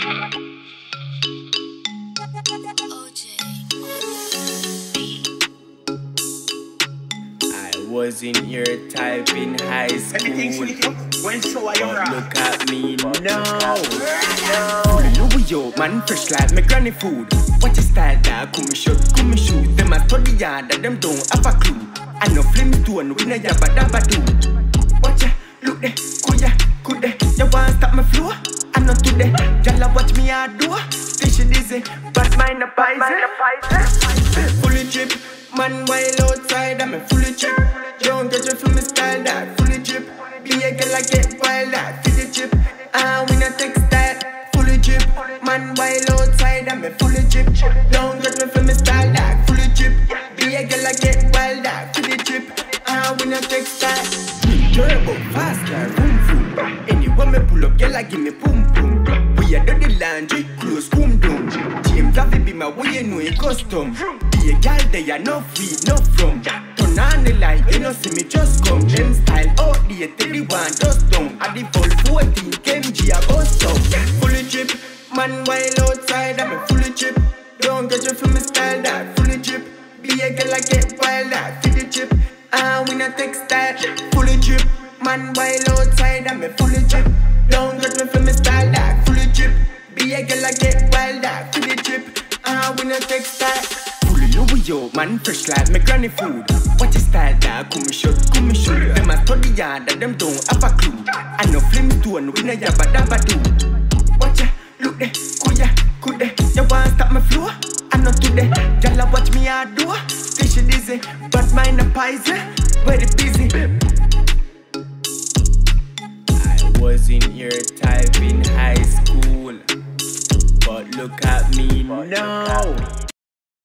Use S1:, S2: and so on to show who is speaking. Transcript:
S1: Wasn't your type in high school. But look at me now. Louis yo, man, fresh like my granny food. Watch your style there, come me shot, come me shoot. Them a study yard that them don't have a clue. I know flame stone, we know yabba dabba do. Watch ya, look there, could there. You want stop my flow? I know today. Y'all watch me I do. Station dizzy, but mine a pies. Fully drip, man while outside I'm a fully chip. Don't get you from my style that fully drip. Be a girl I get wild that fully chip. We not textile, fully drip. Man while outside I'm a fully drip. Don't get me from my style that fully drip. Be a girl I get wild that fully drip. We not textile. Turbo fast like boom boom. Anyone me pull up, girl I give me boom boom. We are the laundry close boom boom. James have to be my way, you know it custom. Be a girl they are no free, no from. Turn on the light, you know see me just come. Them style out the 31 dust down. At the full 14, KemGee a bust up. Fully drip, man while outside I'm a fully drip. Don't get you from my style that fully drip. Be a girl I get wild that fully drip. We not textile, fully drip. Man while outside I'm a fully drip. Don't get me from my style that fully drip. Be a girl I get wild that fully drip. We not textile. Fully Louis yo, man fresh like my granny food. Watch your style that come me shot, come me shoot. Them a study yard that them don't have a clue. I know flame stone, we know yabba dabba do. Watch ya, look there, could there. You want stop my flow? I know today. Y'all watch me I do. Station dizzy, but mine a pies, very busy. I wasn't your type in high school, but look at me now.